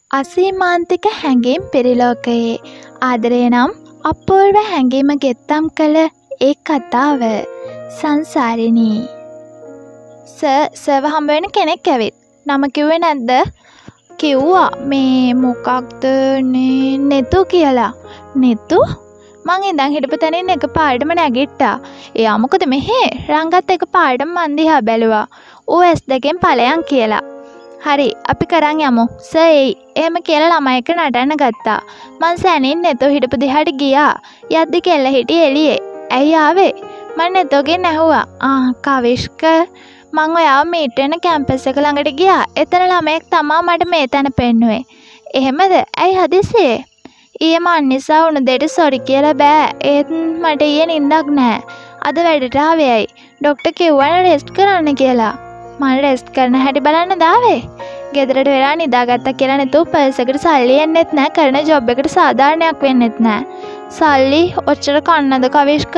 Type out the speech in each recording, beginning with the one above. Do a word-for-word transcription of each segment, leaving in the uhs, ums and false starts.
අසීමාන්තික හැඟීම් පෙරලෝකයේ ආදරය නම් අපූර්ව හැඟීම ගෙත්තම් කළ ඒ කතාව සංසාරිණී. සර් සර්ව හම්බ වෙන කෙනෙක් ඇවිත් නම කිව්වේ නැද්ද? කිව්වා මේ මොකක්ද නේ නෙතු කියලා. නෙතු? මං ඉඳන් හිටපු තැනින් එක පාඩම නැගිට්ටා. එයා මොකද මෙහෙ? රංගත් එක පාඩම මන් දිහා බැලුවා. ඌ එස් දෙකෙන් ඵලයන් කියලා. හරි අපි කරන් යමු. සර් එයි. එහෙම කියලා ළමයි එක නටන්න ගත්තා. මං සැනින් නෙතු හිටපු දිහාට ගියා. යද්දි කෙල්ල හිටියේ එළියේ. ඇයි ආවේ? මං නෙතුගෙන් ඇහුවා. ආ කවිෂ්ක මං ඔයාව මීට් වෙන කැම්පස් එක ළඟට ගියා. එතන ළමයෙක් තමා මට මේ තැන පෙන්නුවේ. එහෙමද? ඇයි හදිසියේ? ඊයේ මං නිසා වුණ දෙයට සොරි කියලා බෑ. ඒත් මට ඊයේ නිින්දක් නෑ. අද වැඩට ආවේයි. ડોක්ටර් කිව්වනේ රෙස්ට් කරන්න කියලා. මම රෙස්ට් කරන හැටි බලන්න දාවේ. ගෙදරට වෙලා නිදාගත්තා කියලා නෙතු පර්ස් එකට සල්ලි එන්නෙත් නෑ. කරන ජොබ් එකට සාධාරණයක් වෙන්නෙත් නෑ. සල්ලි ඔච්චර කන්නද කවිෂ්ක?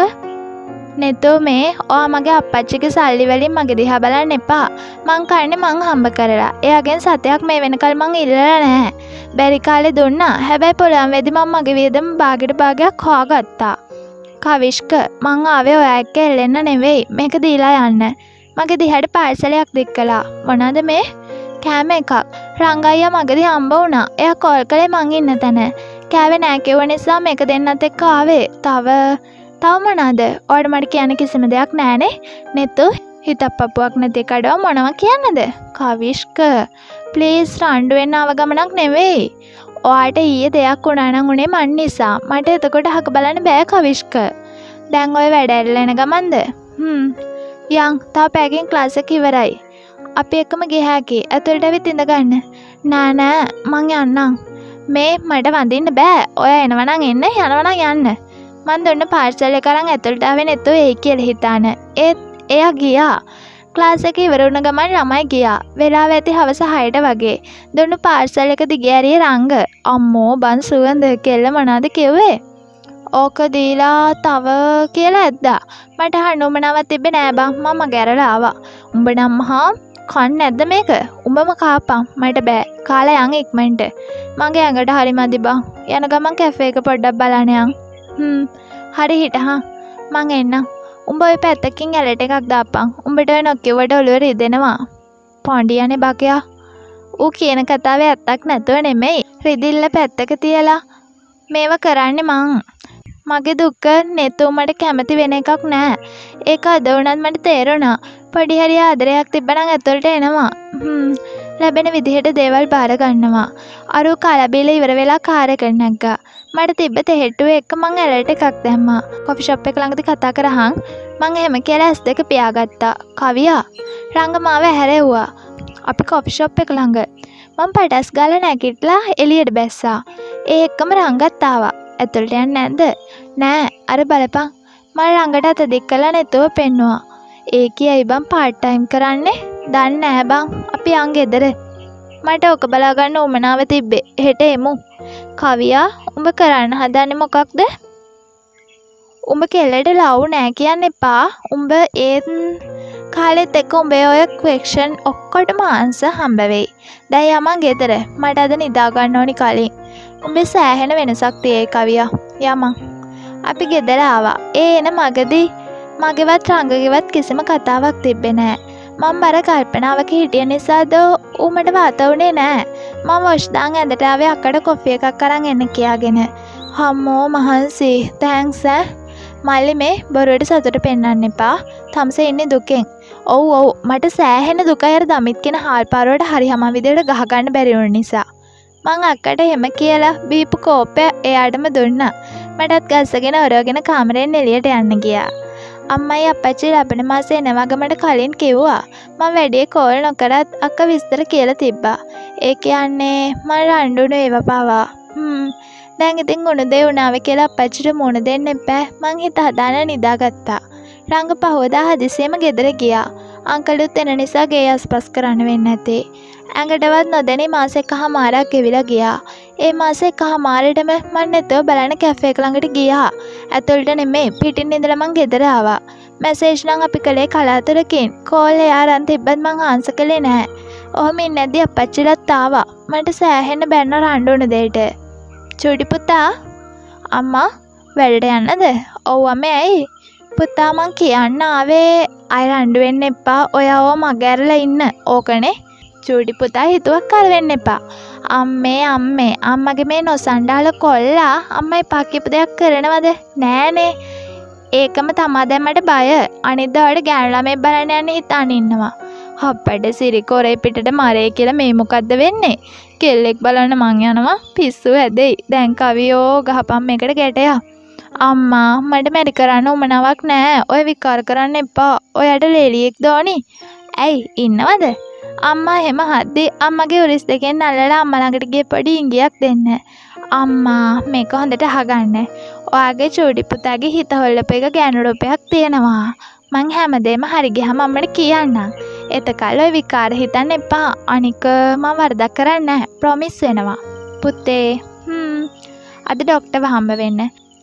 නෙතු මේ ඔයා මගේ අප්පච්චිගේ සල්ලි වලින් මගේ දිහා බලන්න එපා. මං කන්නේ මං හම්බ කරලා. එයාගෙන් සතයක් මේ වෙනකල් මං ඉල්ලලා නෑ. බැරි කාලේ දුන්නා. හැබැයි පොළොන් වෙදි මං මගේ වියදම භාගයට භාගයක් හොයාගත්තා. කවිෂ්ක මං ආවේ ඔයා එක්ක එල්ලෙන්න නෙවෙයි. මේක දීලා යන්න. මගේ දිහාට පාර්සලයක් දික් කළා. මොනවාද මේ? කෑම එකක්. රංගයියා මගදී හම්බ වුණා. එයා කෝල් කළේ මං ඉන්න තැන. කෑවේ නෑ කිව්ව නිසා මේක දෙන්නත් එක්ක ආවේ. තව තව මොනවාද? ඔයාලට මට කියන්න කිසිම දෙයක් නෑනේ. නෙතු හිතක් පපුවක් නැති කඩව මොනවා කියන්නද? කවිෂ්ක ප්ලීස් රණ්ඩු වෙන්න ආව ගමනක් නෙවෙයි. ඔයාට ඊයේ දෙයක් වුණා නම් උනේ මන් නිසා. මට එතකොට අහක බලන්න බෑ කවිෂ්ක. දැන් ඔය වැඩ ඇරලා එන ගමන්ද? හ්ම්. යන් තා පැකින් ක්ලාස් එක ඉවරයි. අපි එකම ගියාකි. ඇතුළට ඇවිත් ඉඳ ගන්න. නෑ නෑ මං යන්නම්. මේ මට වඳින්න බෑ. ඔය එනවා නම් එන්න යනවා නම් යන්න. මං දුන්න පාර්සල් එක අරන් ඇතුළට ආවේ නැතුව එයි කියලා හිතාන. ඒත් එයා ගියා. ක්ලාස් එක ඉවර වුණ ගමන් ළමයි ගියා. වෙලාව ඇති හවස හයට වගේ. දුන්න පාර්සල් එක දිගේ ඇරියේ රංග. අම්මෝ බන් සුවඳ කෙල්ල මොනවද කිව්වේ? ඕක දීලා තව කියලා ඇද්දා. මට හනුමනාවක් තිබ්බේ නෑ බං. මම ගැරලා ආවා. උඹ නම් මහා කන් නැද්ද මේක? උඹම කාපන්. මට බෑ. කාලා යන් ඉක්මනට. මගේ ඇඟට හරි මදි බං. යන ගමන් කැෆේ එක පොඩ්ඩක් බලන්න යන්. හ්ම්. හරි හිටහන්. මං එන්නම්. උඹ ඔය පැත්තකින් ඇලට එකක් දාපන්. උඹට ඔය නොකියුවට ඔළුව රිදෙනවා. පොණ්ඩියනේ බකයා. ඌ කියන කතාවේ ඇත්තක් නැතුව නෙමෙයි. රිදිල්ල පැත්තක තියලා මේව කරන්නේ මං. මගේ දුක නෙතු මට කැමති වෙන එකක් නෑ. ඒක අද වුණත් මට තේරුණා. පොඩි හරි ආදරයක් තිබ්බනම් ඇතුළට එනවා. හ්ම්. ලැබෙන විදිහට දේවල් බාර ගන්නවා. අරු කලබිල ඉවර වෙලා කාර් එකට නැග්ගා. මට තිබ්බ තෙහෙට්ටුව එක්ක මං ඇලර්ට් එකක් දැම්මා. කොෆි ෂොප් එක ළඟදී කතා කරහන් මං එහෙම කියලා ඇස් දෙක පියාගත්තා. කවියා රංග මාව හැරෙව්වා. අපි කොෆි ෂොප් එක ළඟ. මං පටස් ගාලා නැගිටලා එළියට බැස්සා. ඒ එක්කම රංගත් ආවා. ඇතුළට යන්නේ නැද්ද? නෑ අර බලපන්. මම රංගට අත දික් කළා නෙතුව පෙන්නුවා. ඒ කියයි බං පාර්ට් ටයිම් කරන්නේ? දන්නේ නෑ බං. අපි යන් ගෙදර. මට ඔක බලා ගන්න උමනාව තිබ්බේ. හෙට එමු. කවියා උඹ කරන්න හදන්නේ මොකක්ද? උඹ කෙල්ලට ලව් නෑ කියන්න එපා. උඹ ඒත් කාලෙත් එක්ක උඹේ ඔය ක්වෙස්චන් ඔක්කොටම ආන්සර් හම්බ වෙයි. දැන් යමන් ගෙදර. මට අද නිදා ගන්න ඕනි කලින්. උඹේ සෑහෙන වෙනසක් තියෙයි කවියා. යමන්. අපි ගෙදර ආවා. ඒ එන මගදී මගේවත් රංගගේවත් කිසිම කතාවක් තිබ්බේ නෑ. මම බර කල්පනාවක හිටිය නිසාද ඌ මට වාත වුණේ නෑ. මම වොෂ් දාන් ඇඳට ආවේ අක්කට කොෆි එකක් අරන් එන්න කියාගෙන. හම්මෝ මහන්සි. තෑන්ක්ස් ඈ. මල්ලි මේ බොරුවට සතුට පෙන්වන්න එපා. තම්සේ ඉන්නේ දුකෙන්. ඔව් ඔව් මට සෑහෙන දුකයි අර දමිත් කියන හාල් පාරුවට හරි හැම විදිහට ගහ ගන්න බැරි වුණ නිසා. මං අක්කට එහෙම කියලා බීපු කෝප්පය එයාටම දුන්නා. මටත් ගස්සගෙන ඔරවගෙන කාමරෙන් එළියට යන්න ගියා. අම්මයි අප්පච්චි ලබන මාසේ එනවා ගමට කලින් කිව්වා. මම වැඩේ කෝල් නොකරත් අක්ක විස්තර කියලා තිබ්බා. ඒ කියන්නේ මම රණ්ඩුන ඒව පාවා. හ්ම්. දැන් ඉතින් උණු දෙය වුණාවේ කියලා අප්පච්චිට මුණ දෙන්න එපා. මං හිත හදාන නිදාගත්තා. රංග පහවදා හදිසියෙම ගෙදර ගියා. අංකලුත් එන නිසා ගේ අස්පස් කරන්න වෙන්නේ නැතේ. ඇඟටවත් නොදැනි මාස එකහමාරක් ගෙවිලා ගියා. ඒ මාස එකහමාරෙටම මම නැතෝ බලන්න කැෆේ එක ළඟට ගියා. ඇතුළට නෙමෙයි පිටින් ඉඳලා මං ගෙදර ආවා. මැසේජ් නම් අපි කළේ කලාතුරකින්. කෝල් එයා අරන් තිබ්බත් මං ආන්සර් කළේ නැහැ. ඔහොම ඉන්නදී අපච්චිලත් ආවා. මට සෑහෙන්න බැන්න රණ්ඩු වුණ දෙයට. චූටි පුතා අම්මා වැඩට යන්නද? ඔව් අම්මේ ඇයි? පුතා මං කියන්න ආවේ අය රණ්ඩු වෙන්න එපා. ඔයා ඕව මග ඇරලා ඉන්න. ඕකනේ. චූටි පුතා හිතුවක් කර වෙන්න එපා. අම්මේ අම්මේ අම්මගේ මේ නොසන්ඩාල කොල්ලා අම්මයි එපා කියපු දෙයක් කරනවද? නෑනේ. ඒකම තමා දැන් මට බය. අනිත් දවල්ට ගෑනු ළමයි බලන්න යන්න හිතාන ඉන්නවා. අප්පඩ සිරි කොරේ පිටට මරේ කියලා මේ මොකද්ද වෙන්නේ? කෙල්ලෙක් බලන්න මං යනවා. පිස්සු හැදෙයි. දැන් කවියෝ ගහපම් මේකට ගැටයක්. අම්මා මට මැරි කරන්න උමනාවක් නෑ. ඔය විකාර කරන්න එපා. ඔයාට ලේලියෙක් දෝනි. ඇයි ඉන්නවද? අම්මා එහෙම හද්දි අම්මගේ උරිස් දෙකෙන් අල්ලලා අම්මා ළඟට ගිය පොඩි ඉඟියක් දෙන්න. අම්මා මේක හොඳට අහගන්න. ඔයාගේ චූටි පුතාගේ හිත හොල්ලපු එක ගෑනු රූපයක් තියෙනවා. මං හැමදේම හරි ගියාම අම්මට කියන්නම්. එතකල් ඔය විකාර හිතන්න එපා. අනික මම වරදක් කරන්නේ නැහැ. ප්‍රොමිස් වෙනවා. පුතේ හ්ම් අද ડોක්ටර්ව හම්බ වෙන්න.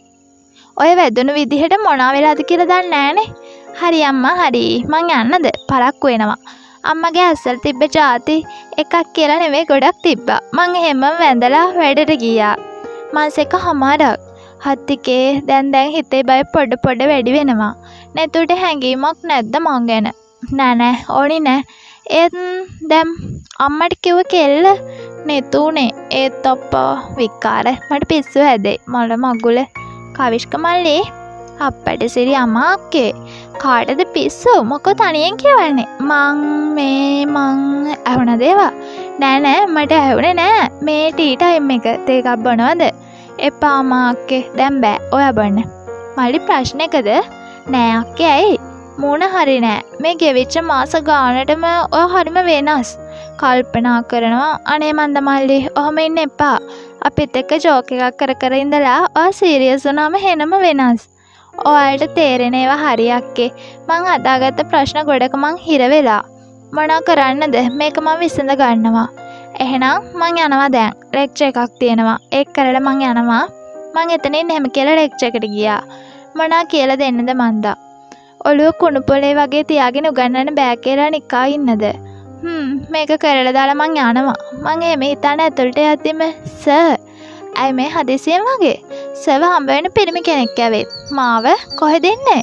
ඔය වැදුණු විදිහට මොනවා වෙලාද කියලා දන්නේ නැහනේ. හරි අම්මා හරි. මං යන්නද? පරක්කු වෙනවා. අම්මගේ අස්සල් තිබ්බ જાති එකක් කියලා නෙවෙයි ගොඩක් තිබ්බා. මං එහෙම වැඳලා වැඩට ගියා. මාස එකමාරක්. හත්තිකේ දැන් දැන් හිතේ බය පොඩ පොඩ වැඩි වෙනවා. නැතුට හැංගීමක් නැද්ද මං ගැන? නෑ නෑ ඕනි නෑ. ඒත් දැන් අම්මට කිව්ව කෙල්ල නෙතුනේ. ඒත් අප්පා විකාර මට පිස්සු හැදේ. මල මගුල කවිෂ්ක මල්ලි අප්පට සිරි අමාක්කේ කාටද පිස්සු? මොකෝ තනියෙන් කියවන්නේ? මං මේ මං ඇහුණ දේවා. නෑ නෑ මට ඇහුනේ නෑ. මේ ටී ටයිම් එක තේකක් බොනවද? එපා අමාක්කේ දැන් බෑ. ඔයා බොන්න. මල්ලි ප්‍රශ්නයකද? නෑ අක්කේ ඇයි? මූණ හරි නෑ. මේ ගෙවිච්ච මාස ගානටම ඔය හරිම වෙනස්. කල්පනා කරනවා අනේ මන්ද මල්ලි ඔහම ඉන්න එපා. අපිත් එක්ක ජෝක් එකක් කර කර ඉඳලා ඔය සීරියස් වුණාම හෙනම වෙනස්. ඔයාලට තේරෙන ඒවා හරියක්කේ. මං අදාගත්ත ප්‍රශ්න ගොඩක මං හිර වෙලා. මොනා කරන්නද? මේක මං විසඳ ගන්නවා. එහෙනම් මං යනවා දැන්. ලෙක්චර් එකක් තියෙනවා. ඒක කරලා මං යනවා. මං එතනින් එහෙම කියලා ලෙක්චර් එකට ගියා. මොනා කියලා දෙන්නද මන්දා? ඔළුව කුණු පොලේ වගේ තියාගෙන උගන්නන්න බෑ කියලා නිකා ඉන්නද? හ්ම් මේක කරලා දාලා මං යනවා. මං එහෙම හිතාන ඇතුළට යද්දිම සර් ඇයි මේ හදිසියෙන් වගේ? සර්ව හම්බ වෙන පිරිමි කෙනෙක් ඇවිත්. මාව කොහෙද ඉන්නේ?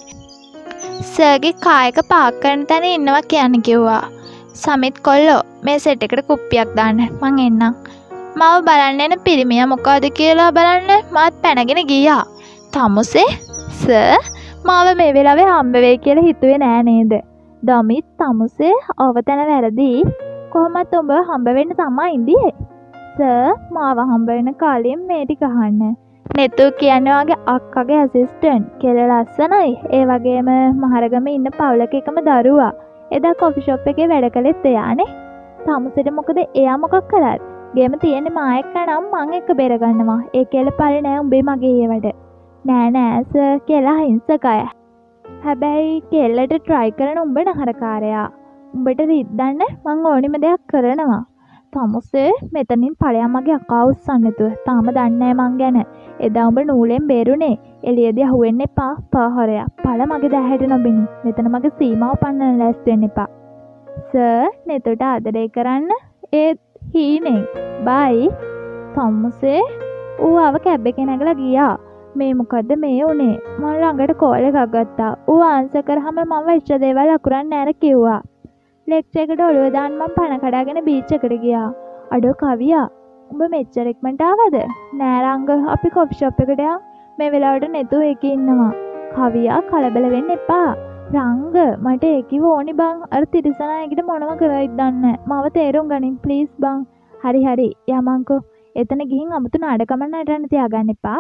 සර්ගේ කායක පාක් කරන තැන ඉන්නවා කියන්න කිව්වා. සමිත් කොල්ලෝ මේ සෙට් එකට කුප්පියක් දාන්න. මං එන්නම්. මාව බලන්න එන පිරිමියා මොකද කියලා බලන්න මාත් පැනගෙන ගියා. තමුසේ සර් මාව මේ වෙලාවේ හම්බ වෙයි කියලා හිතුවේ නෑ නේද? දමිත් තමුසේ අවතන වැරදි. කොහොමත් ඔබ හම්බ වෙන්න තමයි ඉඳියේ. සර් මාව හම්බ වෙන කාලෙන් මේ ටික අහන්න. නෙතු කියන්නේ වගේ අක්කගේ ඇසිස්ටන්ට්. කෙල ලස්සනයි. ඒ වගේම මහරගම ඉන්න පවුලක එකම දරුවා. එදා කොෆි ෂොප් එකේ වැඩ කළෙත් එයානේ. තමුසෙට මොකද එයා මොකක් කළාද? ගේම තියෙන්නේ මා එක්ක නම් මං එක්ක බෙර ගන්නවා. ඒ කෙල පළේ නෑ උඹේ මගේ ඒවට. නෑ නෑ සර් කියලා හිංසකය. හැබැයි කෙල්ලට try කරන උඹ නහරකාරයා. උඹට රිද්දන්න මං ඕනිම දෙයක් කරනවා. තමුසේ මෙතනින් ඵලයන් මගේ අකා උස්සන්න නැතුව. තාම දන්නේ මං ගැන. එදා උඹ නූලෙන් බේරුනේ. එළියදී අහුවෙන්න එපා පාහරයා. ඵල මගේ දැහැට නොබිනි. මෙතන මගේ සීමාව පන්නන්න ලෑස්ති වෙන්න එපා. සර් නෙතට ආදරය කරන්න. ඒ හීනේ. බයි. තමුසේ ඌ ආව කැබ් එකේ නැගලා ගියා. මේ මොකද්ද මේ උනේ? මම ළඟට කෝල් එකක් ගත්තා. ඌ ආන්සර් කරාම මම ඉෂ්ට දේවල් අකුරන්න නෑර කිව්වා. ලෙක්චර් එකට ඔළුව දාන්න මම පණ කඩාගෙන බීච් එකට ගියා. අඩෝ කවියා උඹ මෙච්චර ඉක්මනට ආවද? නෑ රංග අපි කොෆි ෂොප් එකට යමු. මේ වෙලාවට නෙතු එකේ ඉන්නවා. කවියා කලබල වෙන්න එපා. රංග මට ඒකිව ඕනි බං. අර තිරසනායකට මොනව කරයිද දන්නේ නෑ. මාව තේරුම් ගනින් ප්ලීස් බං. හරි හරි යමන්කෝ. එතන ගිහින් අමුතු නාඩකම නටන්න තියාගන්න එපා.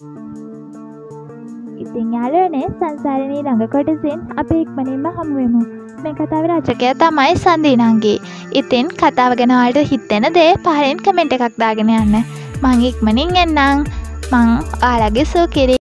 ඉතින් යාළුවනේ සංසාරණී ළඟ කොටසින් අපි ඉක්මනින්ම හමු වෙමු. මේ කතාවේ රචකයා තමයි සන්දීනංගී. ඉතින් කතාව ගැන ඔයාලට හිතෙන දේ පහලින් කමෙන්ට් එකක් දාගෙන යන්න. මං ඉක්මනින් එන්නම්. මං ඔයාලගේ සුවකිරි